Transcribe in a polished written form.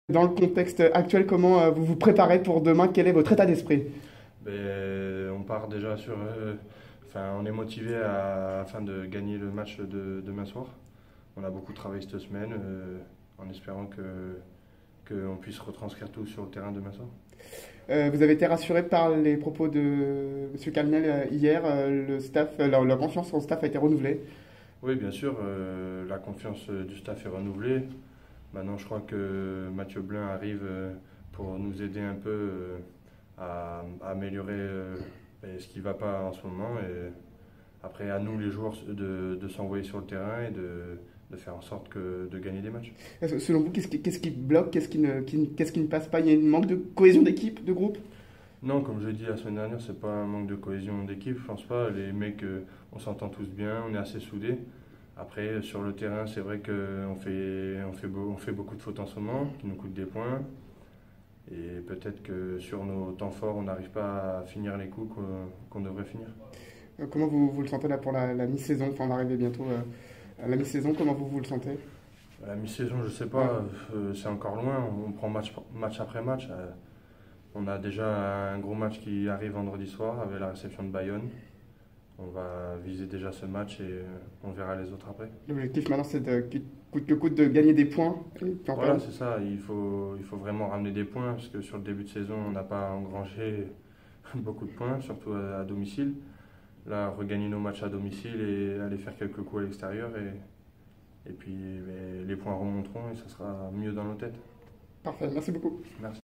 Dans le contexte actuel, comment vous vous préparez pour demain? Quel est votre état d'esprit? On part déjà enfin, on est motivé afin de gagner le match de demain soir. On a beaucoup travaillé cette semaine en espérant qu'on puisse retranscrire tout sur le terrain demain soir. Vous avez été rassuré par les propos de M. Calmel hier. Le staff, la confiance en staff a été renouvelée. Oui, bien sûr, la confiance du staff est renouvelée. Maintenant, je crois que Mathieu Blin arrive pour nous aider un peu à améliorer ce qui ne va pas en ce moment. Et après, à nous, les joueurs, de s'envoyer sur le terrain et de faire en sorte de gagner des matchs. Selon vous, qu'est-ce qui bloque? Qu'est-ce qui ne passe pas? Il y a un manque de cohésion d'équipe, de groupe? Non, comme je l'ai dit la semaine dernière, c'est pas un manque de cohésion d'équipe, je pense pas. Les mecs, on s'entend tous bien, on est assez soudés. Après, sur le terrain, c'est vrai on fait beaucoup de fautes en ce moment, qui nous coûtent des points. Et peut-être que sur nos temps forts, on n'arrive pas à finir les coups qu'on devrait finir. Comment vous le sentez là pour la mi-saison? Enfin, on va arriver bientôt à la mi-saison. Comment vous le sentez? À la mi-saison, je sais pas, c'est encore loin, on prend match après match. On a déjà un gros match qui arrive vendredi soir avec la réception de Bayonne. On va viser déjà ce match et on verra les autres après. L'objectif maintenant, c'est coûte que coûte de gagner des points et puis en Voilà, perdre. c'est ça, il faut vraiment ramener des points parce que sur le début de saison, on n'a pas engrangé beaucoup de points, surtout à domicile. Là, regagner nos matchs à domicile et aller faire quelques coups à l'extérieur et puis les points remonteront et ça sera mieux dans nos têtes. Parfait, merci beaucoup. Merci.